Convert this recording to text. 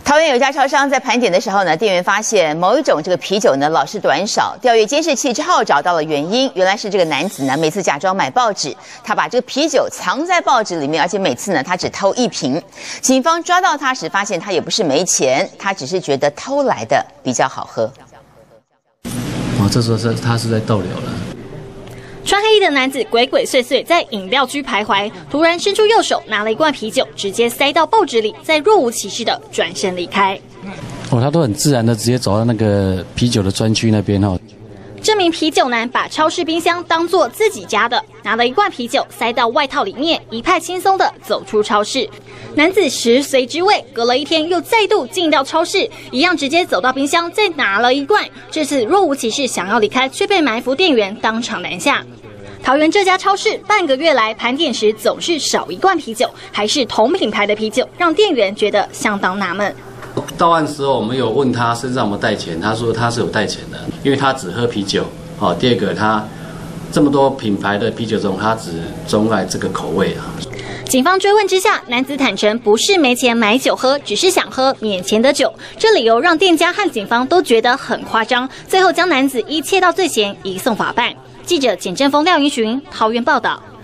桃园有家超商在盘点的时候呢，店员发现某一种这个啤酒呢老是短少，调阅监视器之后找到了原因，原来是这个男子呢每次假装买报纸，他把这个啤酒藏在报纸里面，而且每次呢他只偷1瓶。警方抓到他时，发现他也不是没钱，他只是觉得偷来的比较好喝。 这时候他是在逗留了。 穿黑衣的男子鬼鬼祟祟在饮料区徘徊，突然伸出右手拿了一罐啤酒，直接塞到报纸里，再若无其事的转身离开。 他都很自然的直接走到那个啤酒的专区那边哦。 这名啤酒男把超市冰箱当作自己家的，拿了一罐啤酒塞到外套里面，一派轻松的走出超市。男子食髓知味，隔了1天又再度进到超市，一样直接走到冰箱再拿了一罐，这次若无其事想要离开，却被埋伏店员当场拦下。桃园这家超市半个月来盘点时总是少一罐啤酒，还是同品牌的啤酒，让店员觉得相当纳闷。 到案时候，我们有问他身上有没有带钱，他说他是有带钱的，因为他只喝啤酒。第二个，他这么多品牌的啤酒中，他只钟爱这个口味啊。 警方追问之下，男子坦承不是没钱买酒喝，只是想喝免钱的酒。这理由让店家和警方都觉得很夸张，最后将男子依窃盗罪嫌移送法办。记者简正峰、廖云寻桃园报道。